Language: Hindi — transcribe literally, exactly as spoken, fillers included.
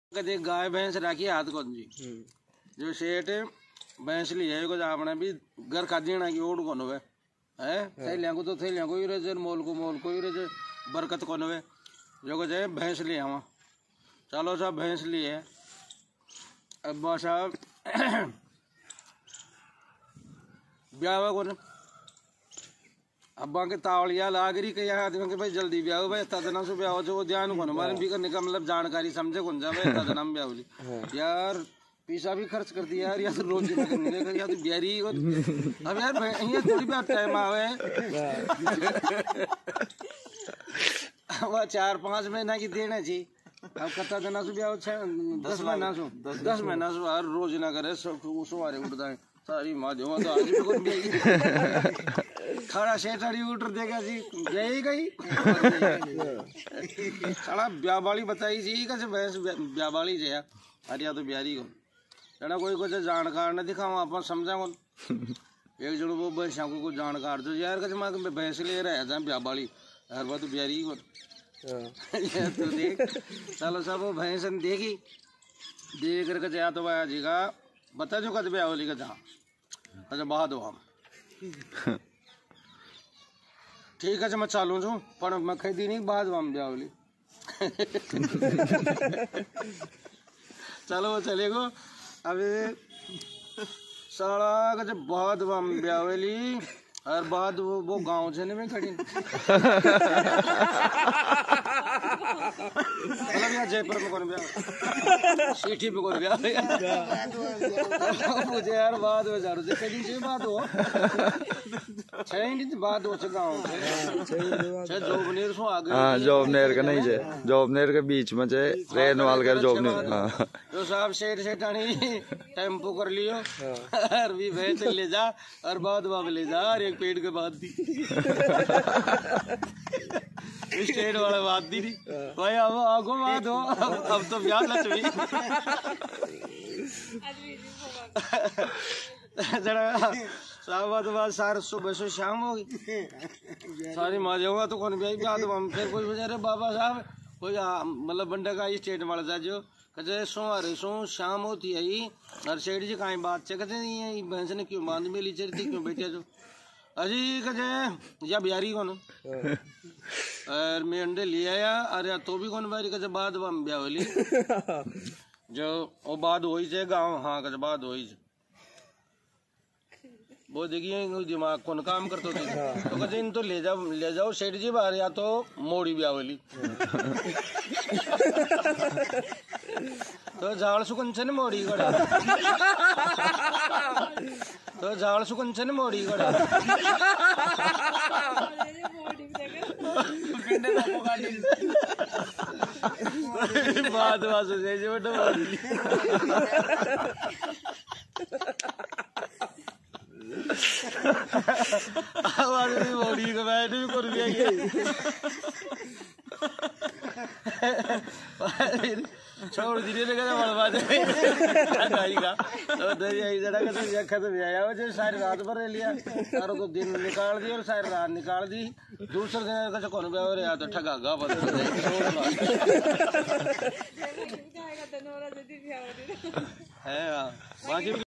कदे गाय भैंस राखी हाथ को जी जो सेठ भैंस ली है को आपने भी घर का देना की ओढ़ कौन है है थैलियां को तो थैलियां को ही रहे मोल को मोल को ही रहे बरकत कौन है जो को जाए भैंस लिया वहाँ चलो साहब भैंस लिए अब्बा साहब ब्याह कौन अब्बा के तावलिया लाग रही कई आदमी के भाई जल्दी ब्याह भाई तदना से ब्याह जो ध्यान कौन हमारे भी करने का मतलब जानकारी समझे कौन जा भाई तदना में ब्याह यार पैसा भी खर्च कर दिया यार या तो रोज ना मिलेगा या तो ब्यारी अब यार ये थोड़ी बात टाइम आवे अब चार पाँच महीना की देना चाहिए अब कत्ता देना से ब्याह दस महीना सो दस महीना सो हर रोज ना करे सवारे उठता है सारी माँ जो तो आज भी कोई खड़ा सेठाड़ी उठ देगा जी यही गई साला ब्याह वाली बताई जी कैसे भैंस ब्याह वाली जे अरे या तो ब्यारी को जरा कोई कुछ जानकार न दिखावा आप समझा कौन एक जन वो भैंसा को कुछ जानकार जो यार कैसे मैं भैंस ले रहा था ब्याह वाली हर बात तो ब्यारी को तो देख चलो सब वो भैंस देखी देख करके जा तो भाई जी का बता जो कद ब्याह वाली का जहाँ अच्छा बाद हो हम ठीक है मैं चालू छू पर मैं खरीदी नहीं बाद हम ब्याह वाली चलो वो चलेगो अभी साला का जब बाद हम ब्याह वाली और बाद वो वो गाँव से में खड़ी मतलब यार जयपुर में कौन ब्याह सिटी पे कौन ब्याह मुझे यार बाद में जा रहे कहीं से बात हो छह बात हो गाँव से जोबनेर सो आगे हाँ जोबनेर का नहीं जे जोबनेर के बीच में जे रेन वाल कर जोबनेर हाँ तो साहब सेठ सेठानी टेम्पो कर लियो और भी भैंस ले जा और बाद बाब ले जा और एक पेड़ के बाद दी स्टेट वाला बात दी भाई अब आगो बात हो अब तो ब्याह लचवी जरा साहब तो बाद सारे सुबह से शाम होगी सारी माँ जाऊंगा तो कौन ब्याह ब्याह तो हम फिर कोई बेचारे बाबा साहब कोई मतलब बंडे का स्टेट वाला था जो कहते सो अरे सो शाम होती है ही और सेठ जी कहीं बात से कहते नहीं भैंस ने क्यों बांध में ली चढ़ती क्यों बैठे जो अजी कहते या बिहारी कौन और मैं अंडे ले आया अरे तो भी कौन बारी कहते बाद हम ब्याह वाली जो वो बाद हो ही गाँव हाँ कहते बाद हो ही वो देखिए दिमाग कौन काम करते थे तो कहते इन तो ले जाओ ले जाओ सेठ जी बाहर या तो मोड़ी ब्याह वाली तो झाड़ सुकन से न मोड़ी गड़ा तो झाड़ सुकन से न मोड़ी गड़ा बात बात से जो बेटा मोड़ी आवाज भी मोड़ी को बैठ भी कर दिया छोड़ धीरे लगा बड़वा जाएगा तो दरिया जरा का तो खत्म आया वो जो सारी रात भर लिया सारों को दिन निकाल दी और सारी रात निकाल दी दूसरे दिन का कौन ब्याह रहा तो ठगा है बाकी